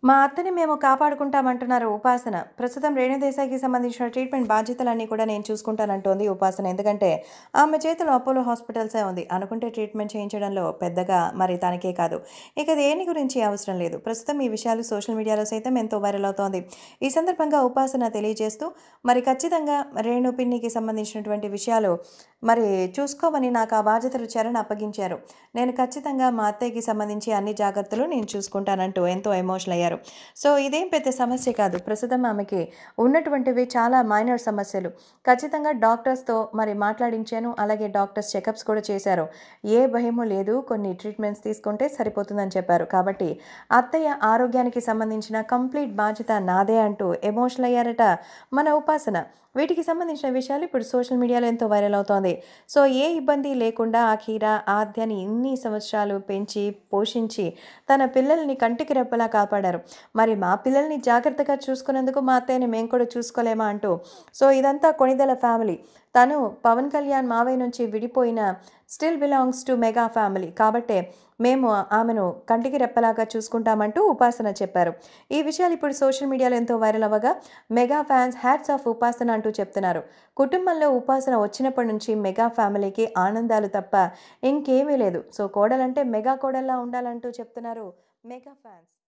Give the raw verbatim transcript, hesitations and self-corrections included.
మా అత్తని మేము కాపాడుకుంటామంటున్నారు ఉపాసన. ప్రస్తుతం రేణుదేశాయికి సంబంధించిన ట్రీట్మెంట్ బాధ్యతలన్నీ కూడా నేను చూసుకుంటానంటోంది ఉపాసన. ఎందుకంటే ఆమె చేతిలో అపోలో హాస్పిటల్సే ఉంది. అనుకుంటే ట్రీట్మెంట్ చేయించడంలో పెద్దగా మరి తనకే కాదు. ఇక దేని గురించి అవసరం లేదు. ప్రస్తుతం ఈ విషయాలు సోషల్ మీడియాలో సైతం ఎంతో వైరల్ అవుతోంది. ఈ సందర్భంగా ఉపాసన తెలియజేస్తూ మరి ఖచ్చితంగా రేణు పిన్నికి సంబంధించినటువంటి విషయాలు మరి చూసుకోమని నాకు ఆ బాధ్యతలు చరణ్ అప్పగించారు. నేను ఖచ్చితంగా మా అత్తయ్యకి సంబంధించి అన్ని జాగ్రత్తలు నేను చూసుకుంటానంటూ ఎంతో ఎమోషనల్ అయ్యారు. సో ఇదేం పెద్ద సమస్య కాదు. ప్రస్తుతం ఆమెకి ఉన్నటువంటివి చాలా మైనర్ సమస్యలు. ఖచ్చితంగా డాక్టర్స్‌తో మరి మాట్లాడించాను. అలాగే డాక్టర్స్ చెకప్స్ కూడా చేశారు. ఏ భయము లేదు. కొన్ని ట్రీట్మెంట్స్ తీసుకుంటే సరిపోతుందని చెప్పారు. కాబట్టి అత్తయ్య ఆరోగ్యానికి సంబంధించిన కంప్లీట్ బాధ్యత నాదే అంటూ ఎమోషనల్ అయ్యారట మన ఉపాసన. వీటికి సంబంధించిన విషయాలు ఇప్పుడు సోషల్ మీడియాలో ఎంతో వైరల్ అవుతోంది. సో ఏ ఇబ్బంది లేకుండా అఖీరా, ఆద్యని ఇన్ని సంవత్సరాలు పెంచి, పోషించి తన పిల్లల్ని కంటికి రెప్పలా కాపాడారు. మరి మా పిల్లల్ని జాగ్రత్తగా చూసుకున్నందుకు మా అత్తయ్యని మేము కూడా చూసుకోలేమా అంటూ సో ఇదంతా కొణిదెల ఫ్యామిలీ. తను పవన్ కళ్యాణ్ మావయ్య నుంచి విడిపోయిన still belongs to mega family. కాబట్టే మేము ఆమెను కంటికి రెప్పలాగా చూసుకుంటామంటూ ఉపాసన చెప్పారు. ఈ విషయాలు ఇప్పుడు సోషల్ మీడియాలో ఎంతో వైరల్ అవ్వగా mega fans hats off Upasana అంటూ చెప్తున్నారు. కుటుంబంలో ఉపాసన వచ్చినప్పటి నుంచి మెగా ఫ్యామిలీకి ఆనందాలు తప్ప ఇంకేమీ లేదు. సో కోడలంటే మెగా కోడల్లా ఉండాలంటూ చెప్తున్నారు మెగా ఫ్యాన్స్.